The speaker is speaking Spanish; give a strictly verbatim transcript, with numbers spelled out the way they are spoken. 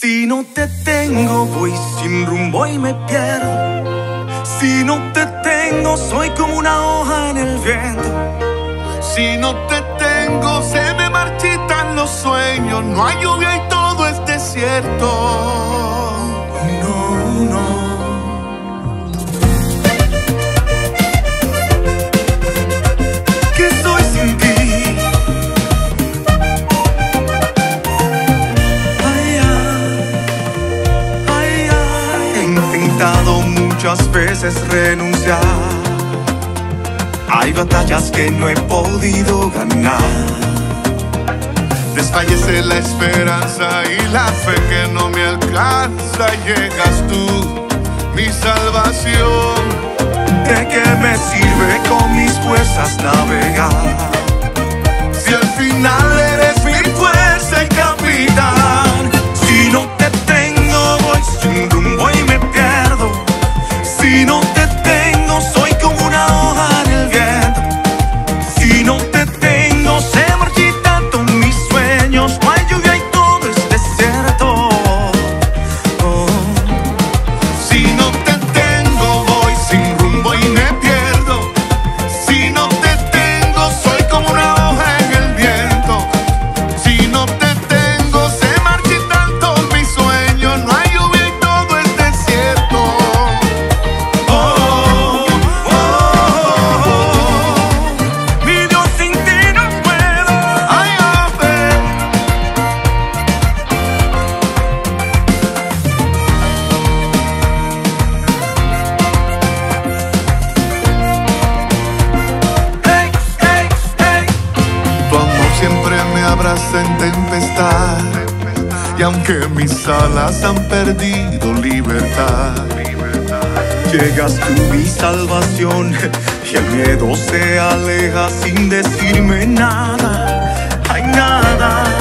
Si no te tengo, voy sin rumbo y me pierdo. Si no te tengo, soy como una hoja en el viento. Si no te tengo, se me marchitan los sueños. No hay lluvia y todo es desierto. No, no. ¿Qué soy sin ti? Ay, ay, ay, ay. He intentado muchas veces renunciar. Hay batallas que no he podido ganar. Desfallece la esperanza y la fe que no me alcanza. Llegas tú, mi salvación. ¿De qué me sirve con mis fuerzas navegar si al final eres mi fuerza y capitán? Si no te tengo, voy sin rumbo y me pierdo. Si no te tengo, soy como una hoja en el viento. Si no te tengo, se marchitan todos mis sueños. No hay lluvia y todo es desierto. Oh. Si no te tengo, voy sin rumbo y me pierdo. Si no te tengo, soy como una hoja en el viento. Si no te tengo, se marchitan todos mis sueños. No hay lluvia y todo es desierto. Oh, oh, oh, oh. Mi Dios, sin ti no puedo. Ay, ave. Hey, hey, hey. Tu amor siempre me abraza en tempestad. Y aunque mis alas han perdido libertad, Llegas tú, mi salvación, y el miedo se aleja sin decirme nada. Hay nada.